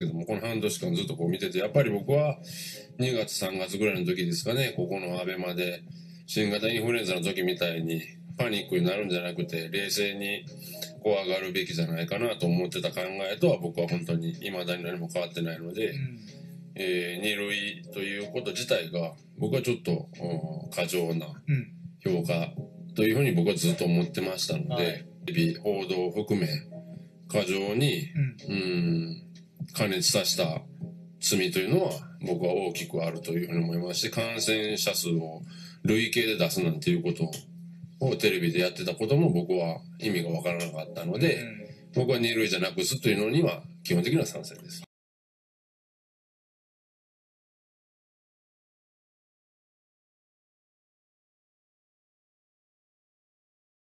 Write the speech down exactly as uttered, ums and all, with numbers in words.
けども、この半年間ずっとこう見てて、やっぱり僕はにがつさんがつぐらいの時ですかね、ここのアベマで新型インフルエンザの時みたいにパニックになるんじゃなくて、冷静に怖がるべきじゃないかなと思ってた考えとは、僕は本当に未だに何も変わってないので、うん、えー、に類ということ自体が僕はちょっと過剰な評価というふうに僕はずっと思ってましたので、テレビ報道を含め過剰に、うん、うん加熱させた罪というのは僕は大きくあるというふうに思いますし、感染者数を累計で出すなんていうことをテレビでやってたことも僕は意味がわからなかったので、うん、僕はに類じゃなくすというのには基本的には賛成です。